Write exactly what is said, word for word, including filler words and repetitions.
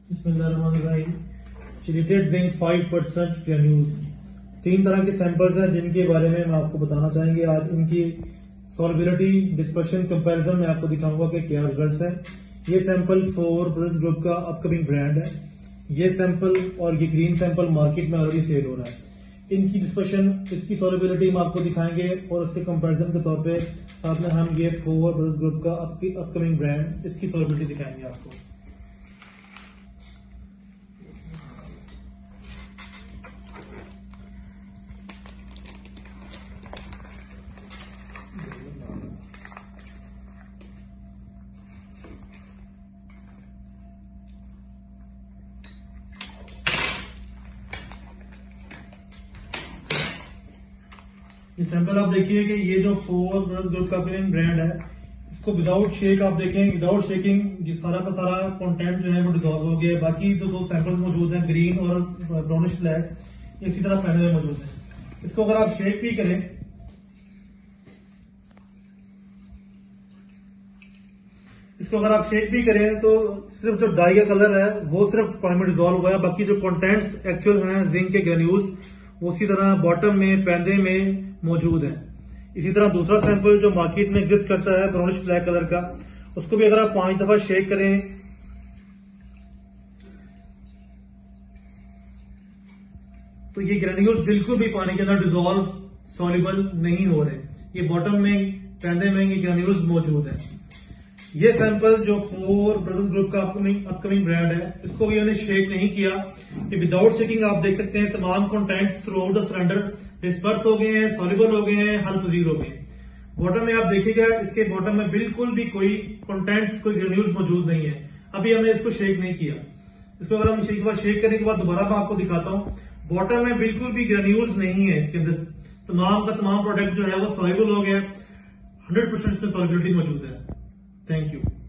बिस्मिल्लाहिर्रहमानिर्रहीम। Chelated zinc five percent granules. तीन तरह के सैंपल्स हैं जिनके बारे में मैं आपको बताना चाहेंगे आज। इनकी सॉल्युबिलिटी डिस्पर्शन कंपैरिजन में आपको दिखाऊंगा कि क्या रिजल्ट्स हैं। ये सैंपल फोर ब्रदर्स ग्रुप का अपकमिंग ब्रांड है। ये सैंपल और ये ग्रीन सैंपल मार्केट में ऑलरेडी सेल हो रहा है। इनकी डिस्पर्शन, इसकी सॉल्युबिलिटी हम आपको दिखाएंगे और उसके कंपैरिजन के तौर पे साथ में हम ये फोर ब्रदर्स ग्रुप का अपकमिंग ब्रांड, इसकी सॉल्युबिलिटी दिखाएंगे आपको। ये सैंपल आप देखिए कि ये जो फोर ब्रदर्स ग्रुप का ब्रांड है, इसको विदाउट शेक आप देखें, विदाउट शेकिंग ये सारा का सारा कंटेंट जो है वो डिजॉल्व हो गया है। बाकी जो दो सैंपल्स मौजूद हैं, ग्रीन और ब्राउनिश ब्लैक, इसी तरह पहने हुए मौजूद है। इसको अगर आप शेक भी करें, इसको अगर आप शेक भी करें तो सिर्फ जो डाई का कलर है वो सिर्फ पानी में डिजॉल्व हुआ है। बाकी जो कंटेंट्स एक्चुअल हैं जिंक के ग्रेन्यूल्स वो उसी तरह बॉटम में, पैंदे में मौजूद है। इसी तरह दूसरा सैंपल जो मार्केट में एग्जिस्ट करता है ब्राउनिश ब्लैक कलर का, उसको भी अगर आप पांच दफा शेक करें तो ये ग्रेन्यूल्स बिल्कुल भी पानी के अंदर डिजॉल्व सॉल्युबल नहीं हो रहे। ये बॉटम में, पैंदे में ये ग्रेन्यूल्स मौजूद है। ये सैंपल जो फोर ब्रदर्स ग्रुप का अपकमिंग अपकमिंग ब्रांड है, इसको भी उन्होंने शेक नहीं किया। कि विदाउट शेकिंग आप देख सकते हैं तमाम contents throughout the cylinder disperse हो गए हैं, सॉल्युबल हो गए हैं, हल पजीर हो गए हैं। बॉटम में आप देखिएगा, इसके बॉटम में बिल्कुल भी कोई कंटेंट्स, कोई ग्रेन्यूल्स मौजूद नहीं है। अभी हमने इसको शेक नहीं किया। इसको अगर हम एक बार शेक करने के बाद दोबारा मैं आपको दिखाता हूँ, बॉटम में बिल्कुल भी ग्रेन्यूल्स नहीं है। इसके अंदर तमाम का तमाम प्रोडक्ट जो है वो सॉल्युबल हो गया, हंड्रेड परसेंट इसमें सॉल्युबिलिटी मौजूद है। Thank you.